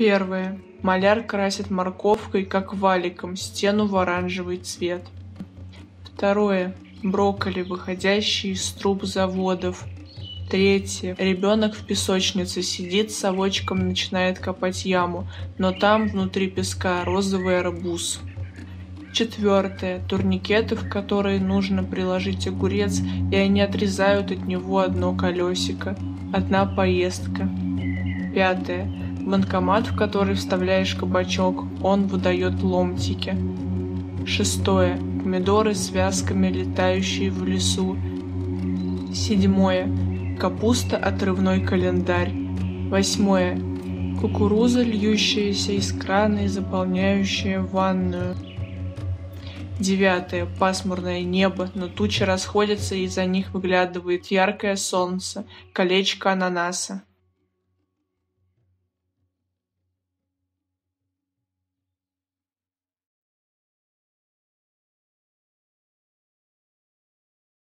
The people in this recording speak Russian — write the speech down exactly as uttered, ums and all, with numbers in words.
Первое. Маляр красит морковкой, как валиком, стену в оранжевый цвет. Второе. Брокколи, выходящие из труб заводов. Третье. Ребенок в песочнице сидит с совочком, начинает копать яму, но там внутри песка розовый арбуз. Четвертое. Турникеты, в которые нужно приложить огурец, и они отрезают от него одно колесико. Одна поездка. Пятое. Банкомат, в который вставляешь кабачок, он выдает ломтики. Шестое. Помидоры с вязками, летающие в лесу. Седьмое. Капуста, отрывной календарь. Восьмое. Кукуруза, льющаяся из крана и заполняющая ванную. Девятое. Пасмурное небо, но тучи расходятся, и из-за них выглядывает яркое солнце, колечко ананаса.